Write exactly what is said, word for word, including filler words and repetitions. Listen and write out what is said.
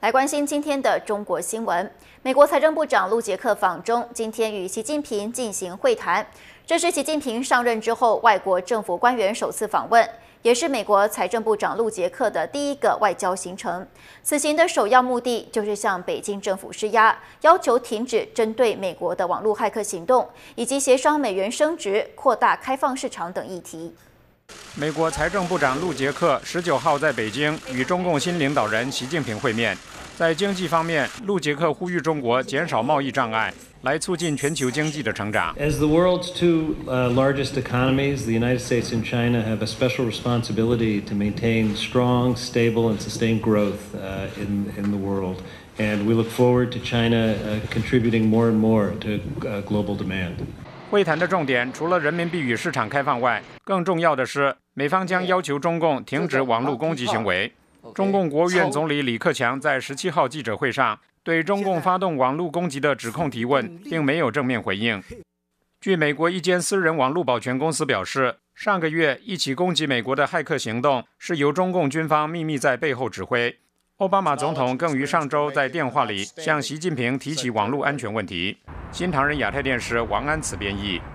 来关心今天的中国新闻。美国财政部长陆杰克访中，今天与习近平进行会谈。这是习近平上任之后外国政府官员首次访问，也是美国财政部长陆杰克的第一个外交行程。此行的首要目的就是向北京政府施压，要求停止针对美国的网络骇客行动，以及协商美元升值、扩大开放市场等议题。 美国财政部长陆杰克十九号在北京与中共新领导人习近平会面。在经济方面，陆杰克呼吁中国减少贸易障碍，来促进全球经济的成长。 As the world's two uh, largest economies, the United States and China have a special responsibility to maintain strong, stable, and sustained growth uh, in in the world. And we look forward to China uh, contributing more and more to uh, global demand. 会谈的重点除了人民币与市场开放外，更重要的是，美方将要求中共停止网络攻击行为。中共国务院总理李克强在十七号记者会上对中共发动网络攻击的指控提问，并没有正面回应。据美国一间私人网络保全公司表示，上个月一起攻击美国的骇客行动是由中共军方秘密在背后指挥。奥巴马总统更于上周在电话里向习近平提起网络安全问题。新唐人亚太电视王安慈编译。